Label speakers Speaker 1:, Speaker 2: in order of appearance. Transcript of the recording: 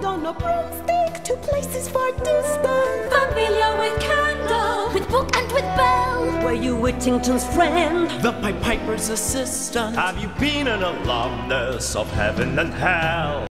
Speaker 1: ride on a broomstick to places far distant.
Speaker 2: Familiar with candle, with book and with bell.
Speaker 1: Were you Whittington's friend?
Speaker 3: The Pied Piper's assistant?
Speaker 4: Have you been an alumnus of heaven and hell?